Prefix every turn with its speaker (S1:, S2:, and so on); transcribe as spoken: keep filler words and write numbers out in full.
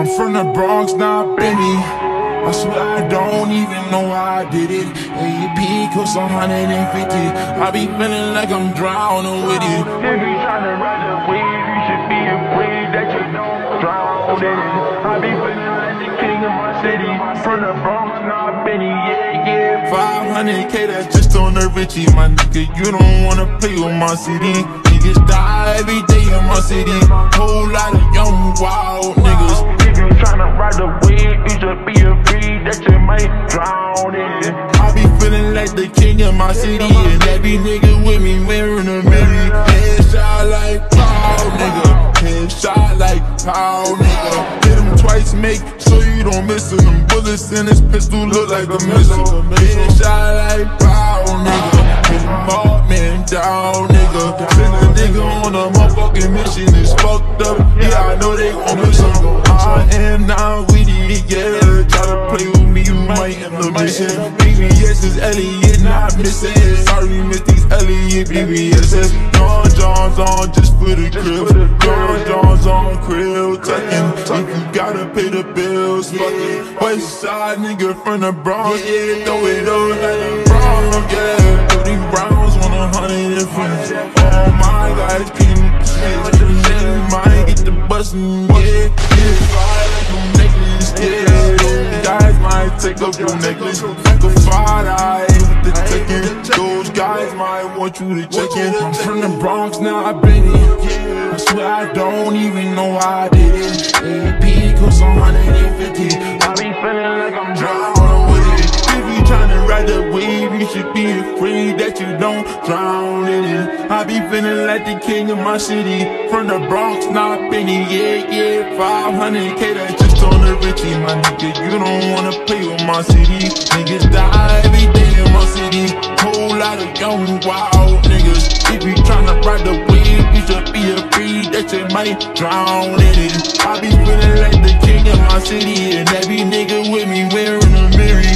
S1: I'm from the Bronx, not Benny. I swear I don't even know how I did it. A P cost one hundred fifty. I be feeling like I'm drowning with it.
S2: If you tryna ride the wave, you should be afraid that you don't drown in it. I be feeling like the king of my city. From the Bronx, not Benny, yeah, yeah.
S1: five hundred K, that's just on the Richie, my nigga. You don't wanna play with my city. Niggas die every day in my city. Whole lot of young, wild niggas.
S2: If you tryna ride the wave, you should be afraid that you might drown in it.
S1: I be feeling like the king in my city, and every nigga with me wearing a mirror. Headshot like pow, nigga. Headshot like pow, nigga. Hit him twice, make sure you don't miss him. Them bullets in his pistol look like a missile. Headshot like pow, nigga. Hit him all man down, nigga. Send a nigga on a motherfucking mission, it's fucked up. Yeah, I know they gon' miss him. I am not with it, yeah. Try to play with me, you might end the mission. B B S is Elliot, not missing. Sorry, miss these Elliot B B S S. John John's on just for the crib. John John's on krill tucking. If you gotta pay the bills, fuck it. West side nigga from the Bronx, yeah. Throw it up like the Bronx, yeah. thirty rounds, one hundred and fifty. Oh my God, it's keeping shit. Might get the bustin', yeah. Yeah, fly like a necklace, yeah. Those guys might take up your necklace. Like a five eye with the ticking. Those guys might want you to check in. I'm from the Bronx, now I've been here. I swear I don't even know how I did it. A P cost one hundred fifty.
S2: I be feeling like I'm
S1: drowning with it. If you tryna ride the wave, you should be afraid that you don't drown in it. I be feeling like the king of my city. From the Bronx, not Benny, yeah, yeah. five hundred K, that's just on the Richie, my nigga. You don't wanna play with my city. Niggas die every day in my city. Whole lot of young, wild niggas. If you tryna ride the wave, you should be afraid that you might drown in it. I be feeling like the king of my city, and every nigga with me wearing a mirror.